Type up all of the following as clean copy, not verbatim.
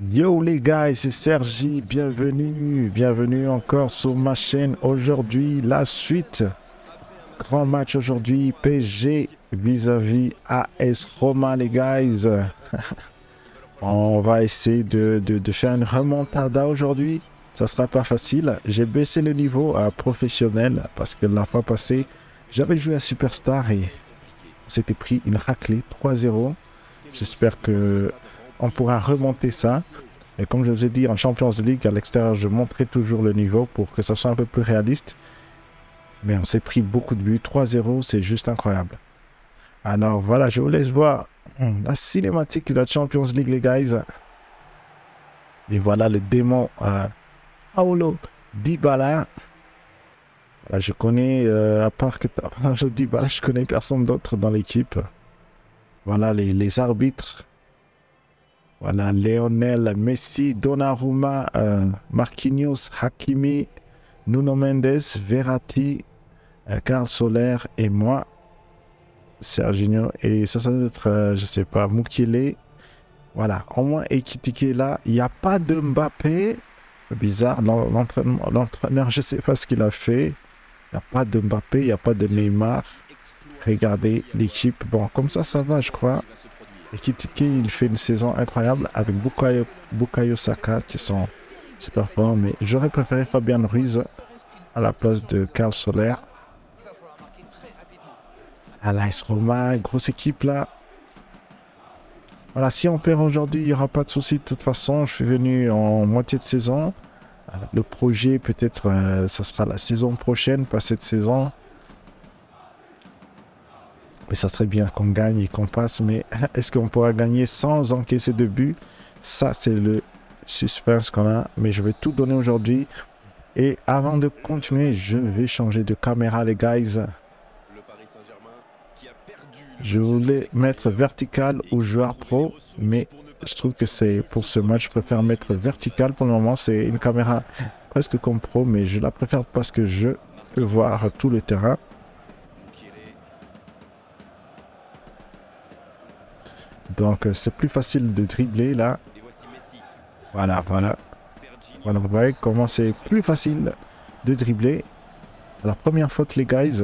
Yo les gars, c'est Sergi, bienvenue encore sur ma chaîne. Aujourd'hui, la suite, grand match aujourd'hui, PSG vis-à-vis AS Roma les guys. On va essayer de faire une remontada aujourd'hui. Ça sera pas facile. J'ai baissé le niveau à professionnel parce que la fois passée, j'avais joué à Superstar et on s'était pris une raclée 3-0. J'espère que on pourra remonter ça. Et comme je vous ai dit, en Champions League, à l'extérieur, je montrais toujours le niveau pour que ça soit un peu plus réaliste. Mais on s'est pris beaucoup de buts. 3-0, c'est juste incroyable. Alors voilà, je vous laisse voir la cinématique de la Champions League, les guys. Et voilà le démon Paulo Dybala. Voilà, je connais, à part que Dybala, je connais personne d'autre dans l'équipe. Voilà les arbitres. Voilà, Lionel Messi, Donnarumma, Marquinhos, Hakimi, Nuno Mendes, Verratti, Carl Soler et moi, Serginho. Et ça doit être, je sais pas, Mukele. Voilà, au moins Ekitike est là. Il n'y a pas de Mbappé. Bizarre, l'entraîneur, je sais pas ce qu'il a fait. Il n'y a pas de Mbappé, il n'y a pas de Neymar. Regardez l'équipe. Bon, comme ça va, je crois. Ekitike, il fait une saison incroyable avec Bukayo Saka qui sont super forts. Mais j'aurais préféré Fabian Ruiz à la place de Carl Soler. À l'AS Roma, grosse équipe là. Voilà, si on perd aujourd'hui, il n'y aura pas de souci. De toute façon, je suis venu en moitié de saison. Le projet, peut-être, ça sera la saison prochaine, pas cette saison. Mais ça serait bien qu'on gagne et qu'on passe. Mais est-ce qu'on pourra gagner sans encaisser de but? Ça, c'est le suspense qu'on a. Mais je vais tout donner aujourd'hui. Et avant de continuer, je vais changer de caméra, les guys. Je voulais mettre vertical ou joueur pro, mais je trouve que c'est pour ce match, je préfère mettre vertical pour le moment. C'est une caméra presque comme pro, mais je la préfère parce que je peux voir tout le terrain. Donc c'est plus facile de dribbler là. Voilà. Voilà, vous voyez comment c'est plus facile de dribbler. Alors première faute les guys.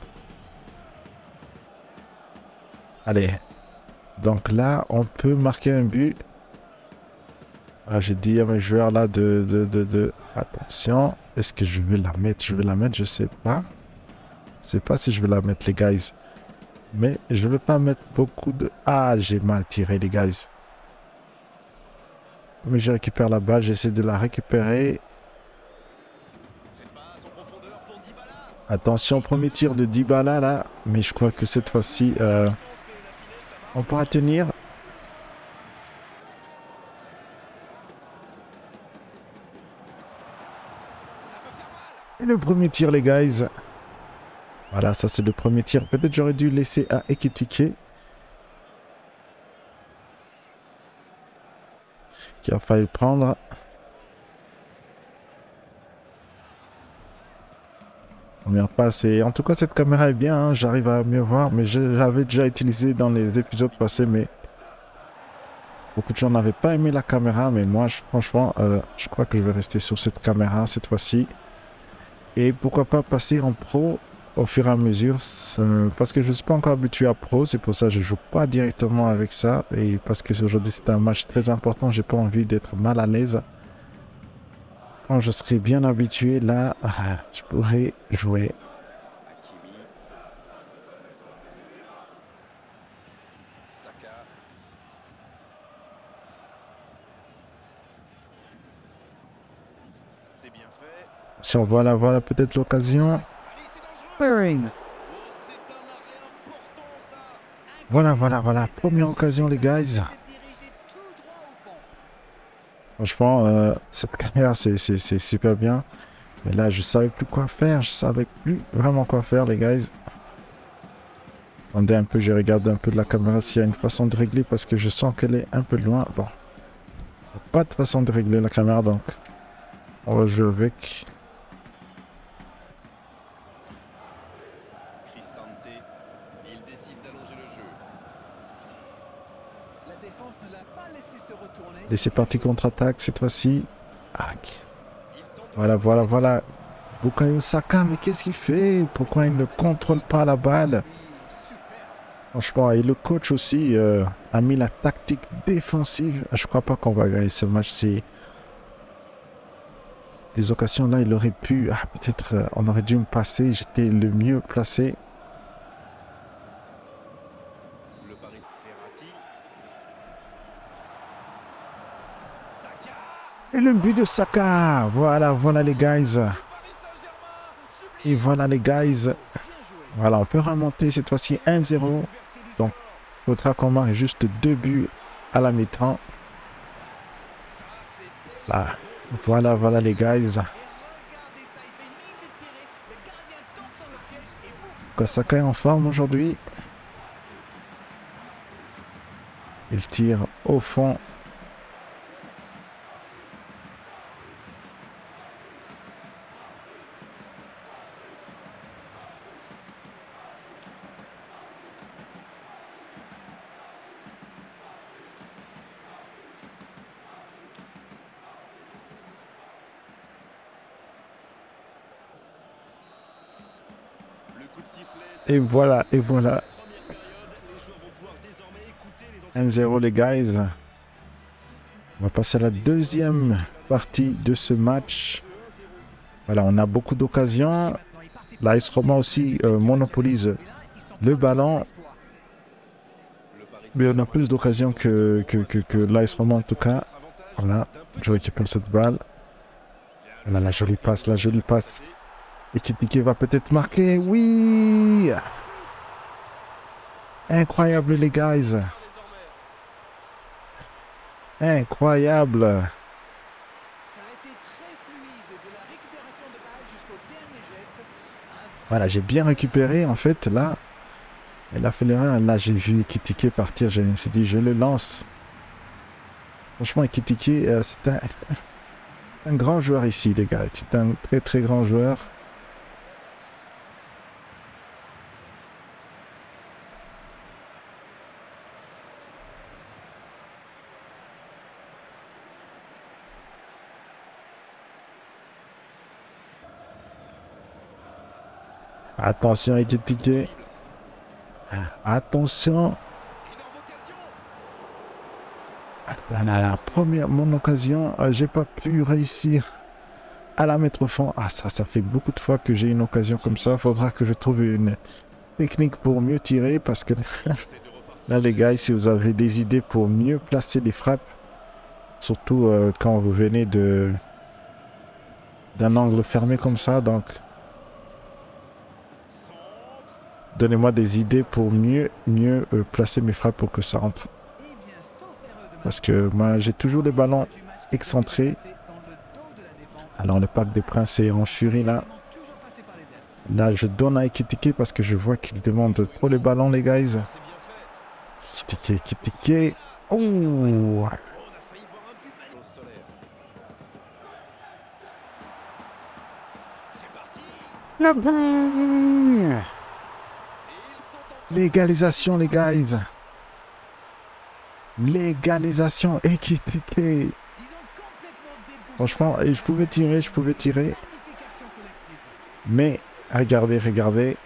Allez. Donc là, on peut marquer un but. Voilà, j'ai dit à mes joueurs là Attention. Est-ce que je vais la mettre? Je vais la mettre, je sais pas. Je sais pas si je vais la mettre les guys. Mais je vais pas mettre beaucoup de... Ah, j'ai mal tiré les guys. Mais je récupère la balle, j'essaie de la récupérer. Attention, premier tir de Dybala là. Mais je crois que cette fois-ci, on pourra tenir. Et le premier tir les guys. Voilà, ça c'est le premier tir. Peut-être j'aurais dû laisser à Ekitike. Qui a failli prendre. Première passe. Et en tout cas, cette caméra est bien. Hein, j'arrive à mieux voir. Mais j'avais déjà utilisé dans les épisodes passés. Mais beaucoup de gens n'avaient pas aimé la caméra. Mais moi, franchement, je crois que je vais rester sur cette caméra cette fois-ci. Et pourquoi pas passer en pro au fur et à mesure. Parce que je ne suis pas encore habitué à pro. C'est pour ça que je ne joue pas directement avec ça. Et parce que aujourd'hui, c'est un match très important. J'ai pas envie d'être mal à l'aise. Quand je serai bien habitué, là, je pourrai jouer. Si on voilà peut-être l'occasion. Voilà. Première occasion, les guys. Franchement, cette caméra, c'est super bien. Mais là, je savais plus quoi faire. Je savais plus vraiment quoi faire, les guys. Attendez un peu, je regarde un peu de la caméra s'il y a une façon de régler parce que je sens qu'elle est un peu loin. Bon, pas de façon de régler la caméra, donc on va jouer avec. Et c'est parti contre-attaque cette fois-ci. Voilà, voilà, voilà. Bukayo Saka, mais qu'est-ce qu'il fait? Pourquoi il ne contrôle pas la balle? Franchement, et le coach aussi a mis la tactique défensive. Je crois pas qu'on va gagner ce match. C'est des occasions là, il aurait pu. Peut-être on aurait dû me passer. J'étais le mieux placé. Et le but de Saka. Voilà, voilà les guys. Et voilà les guys. Voilà, on peut remonter cette fois-ci 1-0. Donc, il faudra qu'on marque juste 2 buts à la mi-temps. Là. Voilà, voilà les guys. Saka est en forme aujourd'hui. Il tire au fond. Et voilà, et voilà. 1-0 les guys. On va passer à la deuxième partie de ce match. Voilà, on a beaucoup d'occasions. L'AS Roma aussi monopolise le ballon. Mais on a plus d'occasions que l'AS Roma en tout cas. Voilà, je récupère cette balle. Voilà, la jolie passe, la jolie passe. Et Ekitike va peut-être marquer. Oui! Incroyable les guys. Incroyable. Voilà, j'ai bien récupéré en fait là. Elle a fait l'erreur. Là, j'ai vu Ekitike partir. Je me suis dit, je le lance. Franchement, Ekitike, c'est un grand joueur ici, les gars. C'est un très très grand joueur. Attention, Ekitike. Attention. La première, mon occasion, j'ai pas pu réussir à la mettre au fond. Ça fait beaucoup de fois que j'ai une occasion comme ça. Faudra que je trouve une technique pour mieux tirer parce que là, les gars, si vous avez des idées pour mieux placer les frappes, surtout quand vous venez d'un angle fermé comme ça, donc donnez-moi des idées pour mieux placer mes frappes pour que ça rentre. Parce que moi, j'ai toujours les ballons excentrés. Alors, le Parc des Princes est en furie là. Là, je donne à Ekitike parce que je vois qu'il demande trop les ballons, les guys. Ekitike. Oh! Le but! Légalisation, les guys. Légalisation, Ekitike. Franchement, je pouvais tirer. Mais, regardez. Regardez,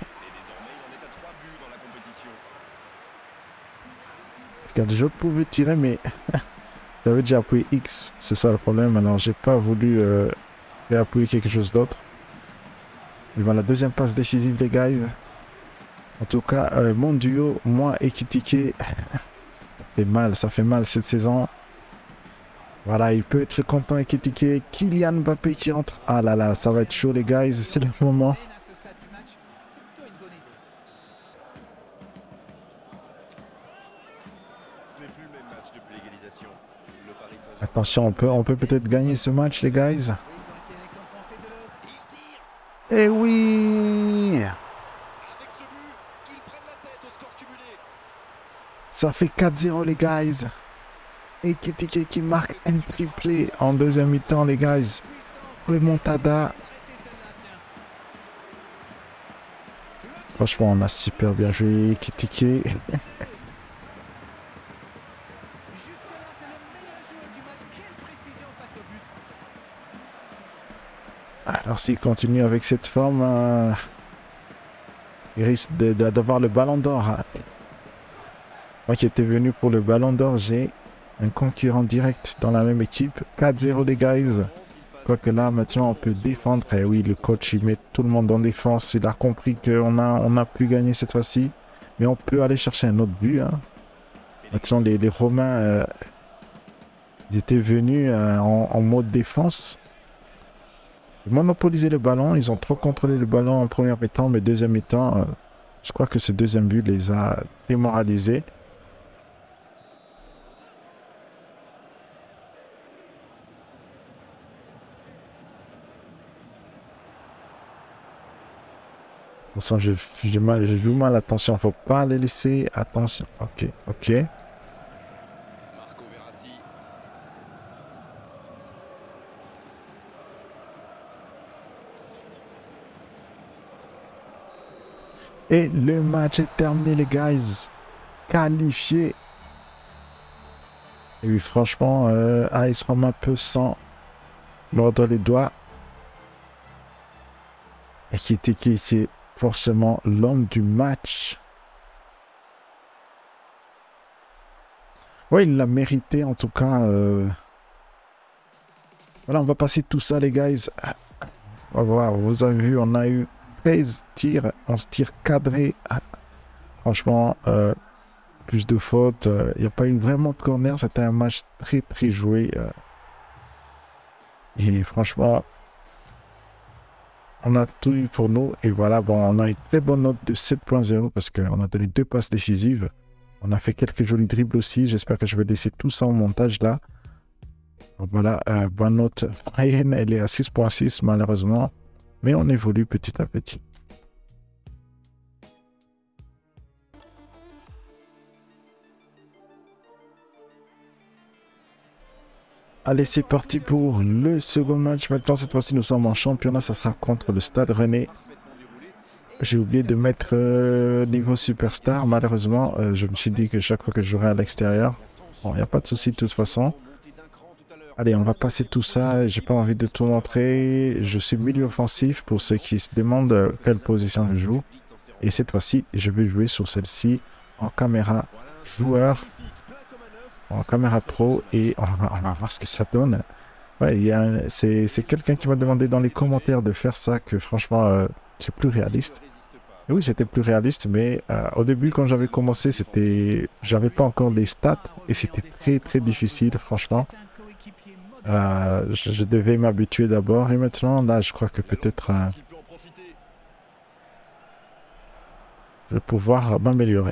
je pouvais tirer, mais j'avais déjà appuyé X. C'est ça le problème. Alors, j'ai pas voulu réappuyer quelque chose d'autre. Mais voilà, la deuxième passe décisive, les guys. En tout cas, mon duo, moi et Ekitike, ça fait mal cette saison. Voilà, il peut être content avec Ekitike. Kylian Mbappé qui entre. Ah là là, ça va être chaud les guys, c'est le moment. Attention, on peut peut-être gagner ce match les guys. Eh oui! Ça fait 4-0 les guys. Ekitike qui marque un triplé en deuxième mi-temps les guys. Remontada. Franchement on a super bien joué Ekitike. Alors s'il continue avec cette forme, il risque d'avoir le ballon d'or. Moi qui étais venu pour le ballon d'or, j'ai un concurrent direct dans la même équipe. 4-0 les guys. Quoique là, maintenant, on peut défendre. Et oui, le coach, il met tout le monde en défense. Il a compris on a pu gagner cette fois-ci. Mais on peut aller chercher un autre but. Hein. Maintenant, les Romains, ils étaient venus en mode défense. Ils monopolisaient le ballon. Ils ont trop contrôlé le ballon en première mi-temps. Mais deuxième mi-temps, je crois que ce deuxième but les a démoralisés. Bon sang, j'ai vu mal, attention, faut pas les laisser, attention, ok, ok. Et le match est terminé les guys, qualifié. Et oui, franchement, AS Roma peut s'en mordre les doigts. Et qui était forcément l'homme du match. Oui, il l'a mérité en tout cas. Voilà, on va passer tout ça les guys. On va voir, vous avez vu, on a eu 13 tirs, 11 tirs cadrés. Franchement, plus de fautes. Il n'y a pas eu vraiment de corner. C'était un match très très joué. Et franchement... on a tout eu pour nous. Et voilà, bon, on a une très bonne note de 7.0 parce qu'on a donné 2 passes décisives. On a fait quelques jolis dribbles aussi. J'espère que je vais laisser tout ça au montage là. Donc voilà, bonne note. Moyenne, elle est à 6.6 malheureusement. Mais on évolue petit à petit. Allez, c'est parti pour le second match. Maintenant, cette fois-ci, nous sommes en championnat. Ça sera contre le Stade Rennais. J'ai oublié de mettre niveau superstar. Malheureusement, je me suis dit que chaque fois que je jouerai à l'extérieur, bon, il n'y a pas de souci de toute façon. Allez, on va passer tout ça. J'ai pas envie de tout montrer. Je suis milieu offensif pour ceux qui se demandent quelle position je joue. Et cette fois-ci, je vais jouer sur celle-ci en caméra joueur. En caméra pro et on va voir ce que ça donne. Ouais, c'est quelqu'un qui m'a demandé dans les commentaires de faire ça, que franchement, c'est plus réaliste. Et oui, c'était plus réaliste, mais au début, quand j'avais commencé, j'avais pas encore les stats et c'était très très difficile, franchement. Je devais m'habituer d'abord et maintenant, là, je crois que peut-être je vais pouvoir m'améliorer.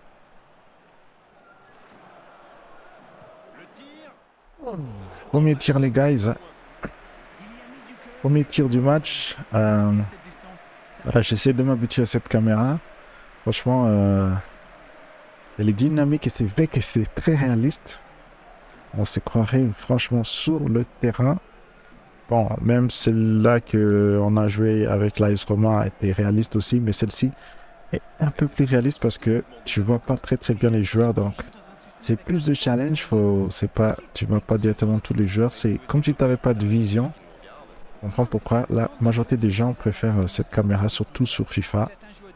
Premier tir les guys. Premier tir du match. Voilà, j'essaie de m'habituer à cette caméra. Franchement, elle est dynamique et c'est vrai que c'est très réaliste. On se croirait franchement sur le terrain. Bon, même celle-là qu'on a joué avec l'AS Roma était réaliste aussi, mais celle-ci est un peu plus réaliste parce que tu vois pas très très bien les joueurs, donc c'est plus de challenge. Tu vois pas directement tous les joueurs. C'est comme si tu n'avais pas de vision. On comprend pourquoi la majorité des gens préfèrent cette caméra, surtout sur FIFA.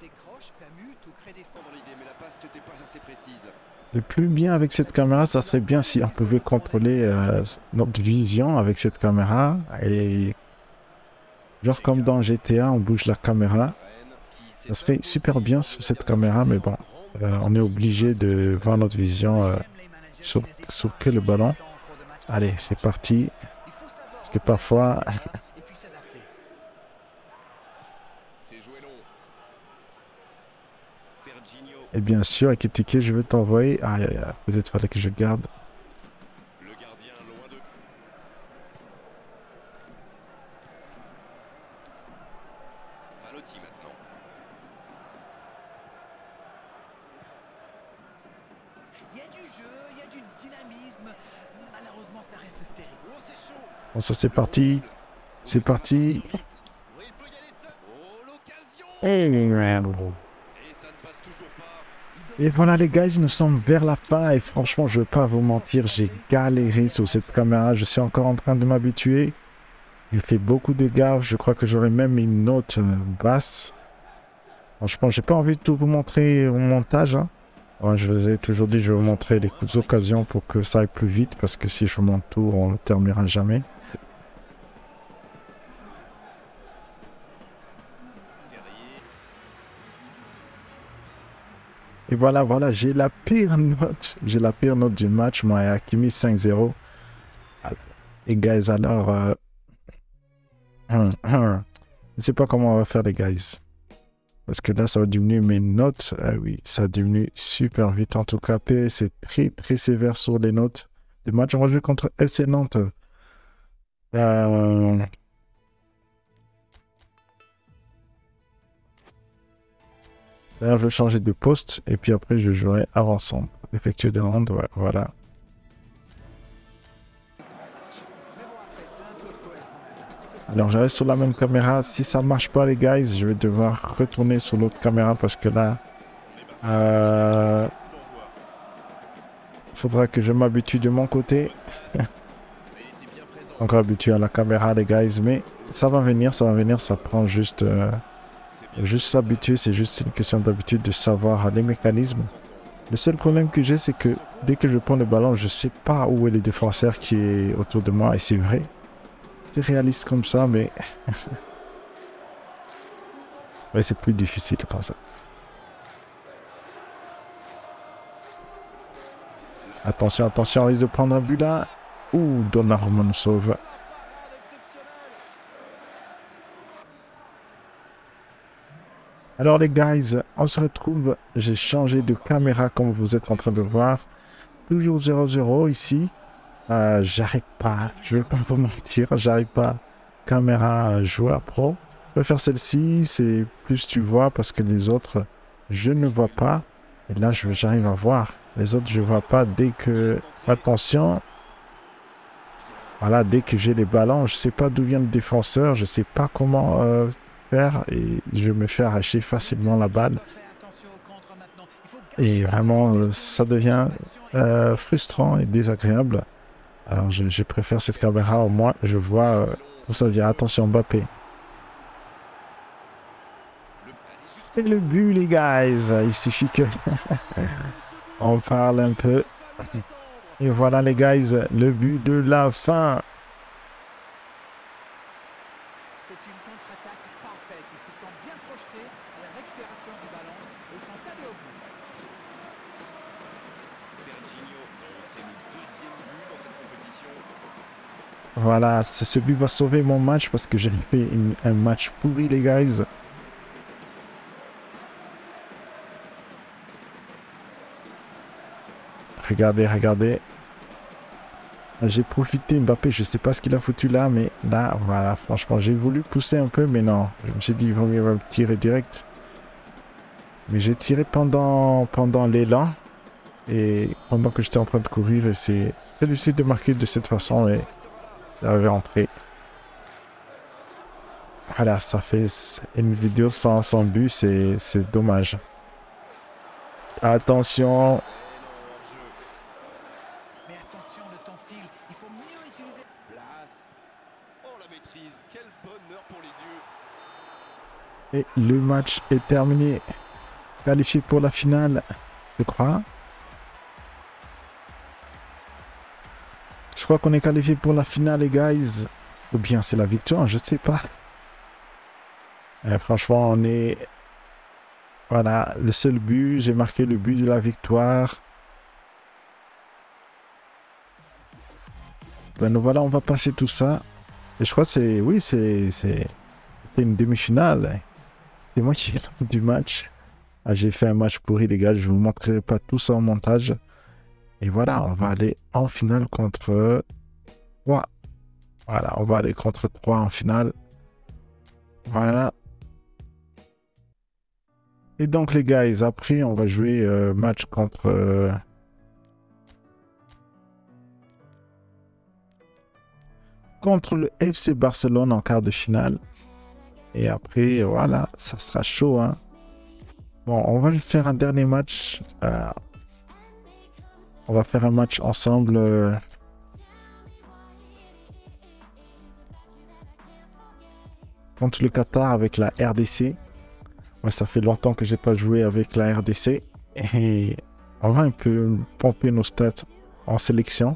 Le plus bien avec cette caméra, ça serait bien si on pouvait contrôler notre vision avec cette caméra. Et genre comme dans GTA, on bouge la caméra. Ça serait super bien sur cette caméra, mais bon, on est obligé de voir notre vision sur que le ballon. Allez, c'est parti. Parce que parfois... Et bien sûr, avec étiquette, je vais t'envoyer. Ah, peut-être fallait que je garde. Il y a du jeu, il y a du dynamisme. Malheureusement, ça reste stérile. Bon, ça c'est parti. C'est parti. Et voilà les gars, nous sommes vers la fin et franchement, je ne vais pas vous mentir, j'ai galéré sur cette caméra. Je suis encore en train de m'habituer. Il fait beaucoup de gaffes. Je crois que j'aurais même une note basse. Franchement, j'ai pas envie de tout vous montrer au montage, hein. Ouais, je vous ai toujours dit, je vais vous montrer les coups d'occasion pour que ça aille plus vite, parce que si je vous montre tout, on ne terminera jamais. Et voilà, voilà, j'ai la pire note. J'ai la pire note du match, moi, et Hakimi 5-0. Et guys, alors, je ne sais pas comment on va faire, les guys. Parce que là, ça va diminuer mes notes. Ah oui, ça diminue super vite. En tout cas, PS est très, très sévère sur les notes. Le match, on va jouer contre FC Nantes. Là, je vais changer de poste. Et puis après, je jouerai avant-centre. Effectuer des rounds, ouais, voilà. Alors, je reste sur la même caméra. Si ça ne marche pas, les guys, je vais devoir retourner sur l'autre caméra parce que là, faudra que je m'habitue de mon côté. Encore habitué à la caméra, les guys, mais ça va venir, ça prend juste s'habituer, c'est juste une question d'habitude de savoir les mécanismes. Le seul problème que j'ai, c'est que dès que je prends le ballon, je sais pas où est le défenseur qui est autour de moi, et c'est vrai. C'est réaliste comme ça, mais ouais, c'est plus difficile comme ça. Attention, attention, on risque de prendre un but là. Ouh, Donnarumma nous sauve. Alors les guys, on se retrouve. J'ai changé de caméra comme vous êtes en train de voir. Toujours 0-0 ici. J'arrive pas, je vais pas vous mentir, j'arrive pas. Caméra joueur pro. Je vais faire celle-ci, c'est plus tu vois parce que les autres, je ne vois pas. Et là, j'arrive à voir. Les autres, je vois pas dès que... Attention. Voilà, dès que j'ai les ballons, je sais pas d'où vient le défenseur, je sais pas comment faire et je me fais arracher facilement la balle. Et vraiment, ça devient frustrant et désagréable. Alors, je préfère cette caméra, au moins, je vois où ça vient. Attention, Mbappé. Et le but, les guys, il suffit que on parle un peu. Et voilà, les guys, le but de la fin. C'est une contre-attaque parfaite. Ils se sont bien projetés à la récupération du ballon et ils sont allés au bout. C'est le deuxième but dans cette compétition. Voilà, ce but va sauver mon match parce que j'ai fait un match pourri, les guys. Regardez, regardez. J'ai profité, Mbappé, je sais pas ce qu'il a foutu là, mais là, voilà, franchement, j'ai voulu pousser un peu, mais non. Je me suis dit, il vaut mieux tirer direct. Mais j'ai tiré pendant l'élan. Et pendant que j'étais en train de courir, et c'est très difficile de marquer de cette façon, et ça avait rentré. Voilà, ça fait une vidéo sans but, c'est dommage. Attention. Mais attention, le temps file. Il faut mieux utiliser. Place. Oh la maîtrise, quel bonheur pour les yeux. Et le match est terminé. Qualifié pour la finale, je crois. Je crois qu'on est qualifié pour la finale, les guys. Ou bien c'est la victoire, je sais pas. Franchement, on est... Voilà, le seul but. J'ai marqué le but de la victoire. Ben nous voilà, on va passer tout ça. Et je crois que c'est... Oui, c'était une demi-finale. C'est moi qui ai l'homme du match. Ah, j'ai fait un match pourri, les gars. Je vous montrerai pas tout ça en montage. Et voilà, on va aller en finale contre 3. Voilà, on va aller contre 3 en finale. Voilà. Et donc, les guys, après, on va jouer match contre... contre le FC Barcelone en quart de finale. Et après, voilà, ça sera chaud, hein. Bon, on va faire un dernier match. On va faire un match ensemble. contre le Qatar avec la RDC. Ouais, ça fait longtemps que j'ai pas joué avec la RDC. Et on va un peu pomper nos stats en sélection.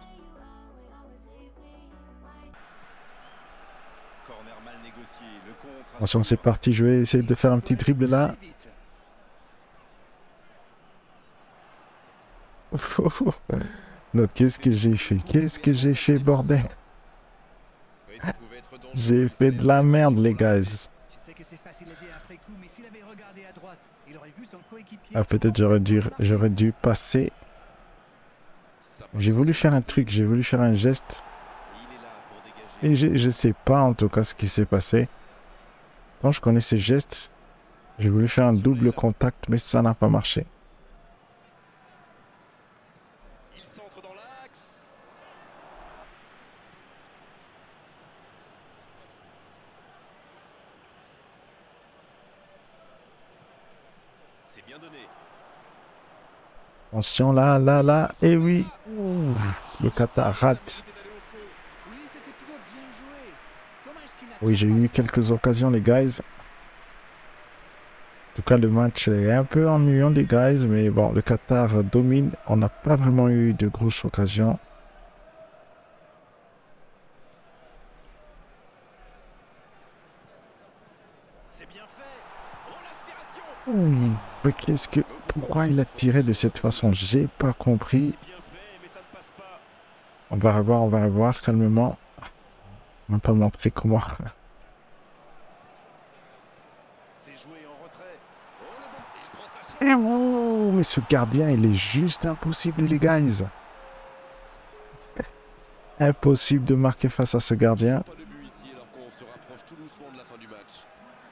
Corner mal négocié, le contre. Attention, c'est parti. Je vais essayer de faire un petit dribble là. Non, qu'est-ce que j'ai fait? Qu'est-ce que j'ai fait, bordel? Oui, ça pouvait être dangereux. J'ai fait de la merde, les gars. Je sais que c'est facile à dire après coup, mais s'il avait regardé à droite, il aurait vu son coéquipier. Ah, peut-être j'aurais dû passer. Ça passe. J'ai voulu faire un truc, j'ai voulu faire un geste. Il est là pour dégager. Et je sais pas en tout cas ce qui s'est passé. Quand je connais ces gestes, j'ai voulu faire un double contact, mais ça n'a pas marché. Il centre dans l'axe. C'est bien donné. Attention là. Et oui. Ouh, le Qatar rate. Oui, c'était plutôt bien joué. Dommage qu'il n'a Oui, j'ai eu quelques occasions, les guys. En tout cas, le match est un peu ennuyant, les guys. Mais bon, le Qatar domine. On n'a pas vraiment eu de grosses occasions. C'est bien fait. Oh, l'aspiration. Ouh, mais pourquoi il a tiré de cette façon? J'ai pas compris. C'est bien fait, mais ça ne passe pas. On va revoir calmement. On va pas montrer comment. C'est joué en retrait. Oh, le bon. Il prend sa chance. Et oh, mais ce gardien, il est juste impossible, les guys. Impossible de marquer face à ce gardien. Pas de but ici alors qu'on se rapproche tout doucement de la fin du match.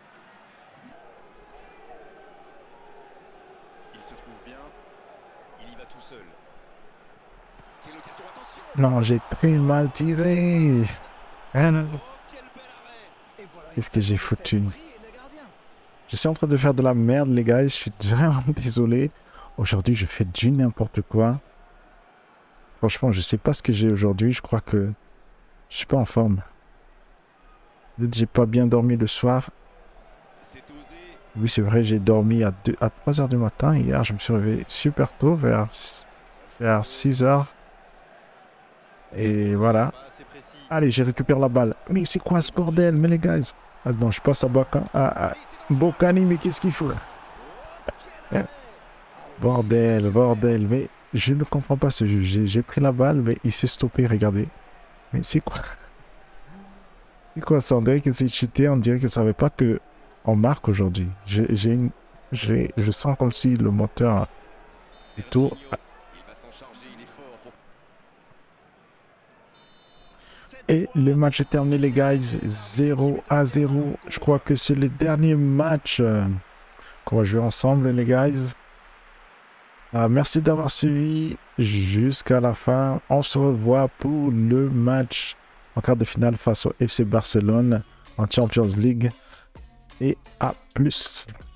Il se trouve bien. Il y va tout seul. Quelle occasion, attention. Non, j'ai très mal tiré. Ah non. Oh, quel bel arrêt. Et voilà, Qu'est-ce que j'ai foutu? pris le gardien. Je suis en train de faire de la merde, les gars. Je suis vraiment désolé. Aujourd'hui, je fais du n'importe quoi. Franchement, je sais pas ce que j'ai aujourd'hui. Je crois que je suis pas en forme. Peut-être que j'ai pas bien dormi le soir. C'est osé. Oui, c'est vrai, j'ai dormi à 3 heures du matin. Hier, je me suis réveillé super tôt, vers 6 heures. Et voilà. Pas assez précis. Allez, j'ai récupéré la balle. Mais c'est quoi ce bordel, mais les gars? Ah non, je passe à Bocani. Ah, Bocani, mais qu'est-ce qu'il faut là? Oh, quel arrêt. Bordel. Mais je ne comprends pas ce jeu. J'ai pris la balle, mais il s'est stoppé, regardez. Mais c'est quoi? C'est quoi ça? On dirait que c'est cheaté. On dirait que ça ne savait pas que on marque aujourd'hui. Je sens comme si le moteur et tout. Il va s'en charger, il est fort pour... Et le match est terminé, les guys. 0-0. Je crois que c'est le dernier match qu'on va jouer ensemble, les guys. Merci d'avoir suivi jusqu'à la fin. On se revoit pour le match en quart de finale face au FC Barcelone en Champions League. Et à plus.